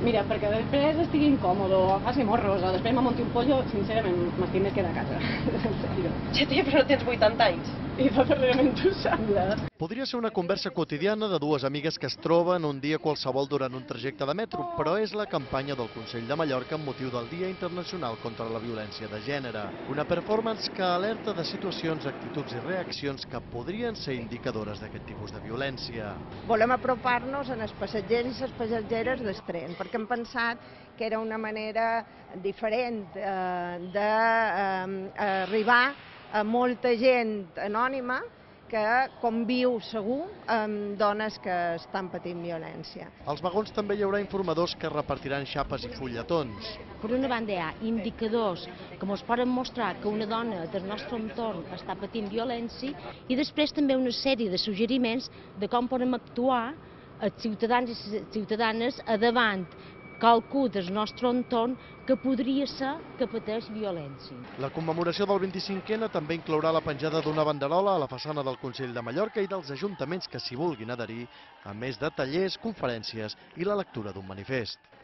Mira, perquè després estigui incòmode o faci morros o després me monti un pollo, sincerament m'estic més quedar a casa. En sèrio. Ja, tia, però no tens 80 anys. I darrerament ho saps. Podria ser una conversa quotidiana de dues amigues que es troben un dia qualsevol durant un trajecte de metro, però és la campanya del Consell de Mallorca amb motiu del Dia Internacional contra la Violència de Gènere. Una performance que alerta de situacions, actituds i reaccions que podrien ser indicadores d'aquest tipus de violència. Volem apropar-nos als passatgers i les passatgeres del tren, perquè hem pensat que era una manera diferent d'arribar a molta gent anònima que conviu segur amb dones que estan patint violència. Als vagons també hi haurà informadors que repartiran xapes i fulletons. Per una banda hi ha indicadors que ens poden mostrar que una dona del nostre entorn està patint violència i després també una sèrie de suggeriments de com podem actuar els ciutadans i ciutadanes a davant qualcú del nostre entorn que podria ser que pateix violència. La commemoració del 25N també inclourà la penjada d'una banderola a la façana del Consell de Mallorca i dels ajuntaments que s'hi vulguin adherir, a més de tallers, conferències i la lectura d'un manifest.